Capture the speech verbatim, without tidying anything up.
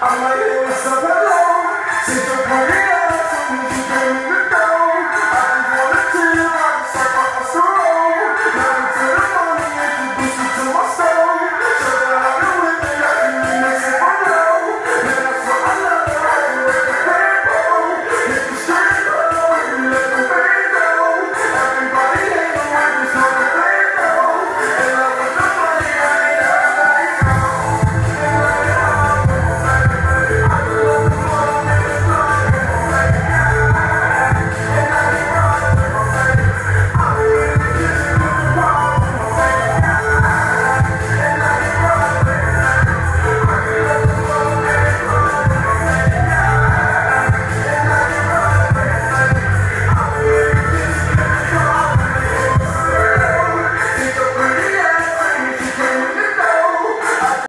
I'm like, hey, what's up, hello? Since your career, so would you tell me to go?